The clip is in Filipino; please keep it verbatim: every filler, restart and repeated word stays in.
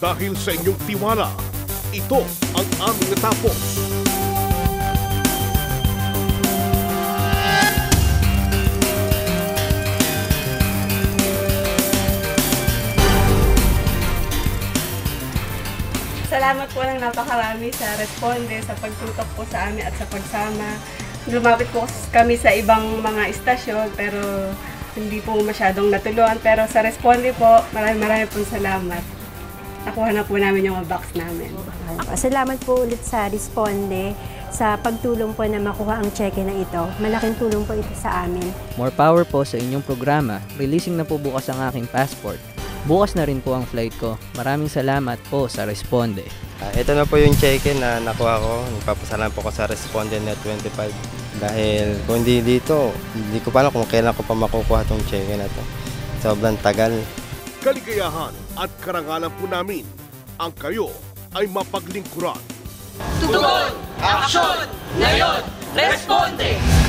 Dahil sa inyong tiwala, ito ang aming natapos. Salamat po ng napakarami sa Responde, sa pagtutok po sa amin at sa pagsama. Lumapit po kami sa ibang mga istasyon pero hindi po masyadong natulungan. Pero sa Responde po, maraming maraming po salamat. Nakuha na po namin yung box namin. Salamat po ulit sa Responde sa pagtulong po na makuha ang cheque na ito. Malaking tulong po ito sa amin. More power po sa inyong programa. Releasing na po bukas ang aking passport. Bukas na rin po ang flight ko. Maraming salamat po sa Responde. Uh, ito na po yung cheque na nakuha ko. Nagpapasalamat po ko sa Responde Net twenty-five. Dahil kung hindi dito, hindi ko pa alam kung kailan ko pa makukuha itong cheque na to. Sobrang tagal. Kaligayahan at karangalan po namin ang kayo ay mapaglingkuran. Tugon! Aksyon! Ngayon! Responde!